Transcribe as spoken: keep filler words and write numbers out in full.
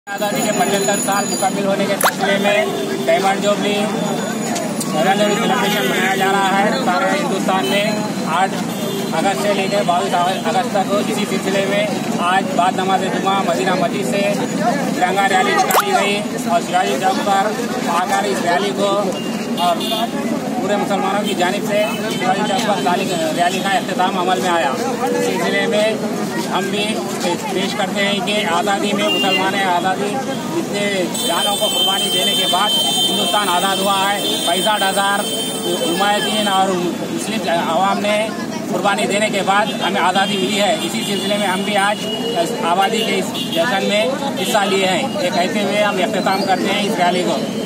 आज़ादी के पचहत्तर साल मुकम्मिल होने के सिलसिले में डायमंड जुबली सेलिब्रेशन मनाया जा रहा है सारे हिंदुस्तान में। आठ अगस्त से लेकर बाईस अगस्त तक इसी सिलसिले में आज बाद नमाज जुमा मदीना मस्जिद से तिरंगा रैली निकाली गई और शिवाजी चौक पर आकर इस रैली को और पूरे मुसलमानों की जानिब से शिवाजी चौक पर रैली का अख्तिताम अमल में आया। इस सिलसिले में हम भी पेश करते हैं कि आज़ादी में मुसलमान आज़ादी इतने जानों को कुर्बानी देने के बाद हिंदुस्तान आज़ाद हुआ है। पैंसठ हज़ार हुमायूं और मुस्लिम अवाम ने कुर्बानी देने के बाद हमें आज़ादी मिली है। इसी सिलसिले में हम भी आज आबादी के इस जश्न में हिस्सा लिए हैं। ये कहते हुए हम अख्तिताम करते हैं इस रैली को।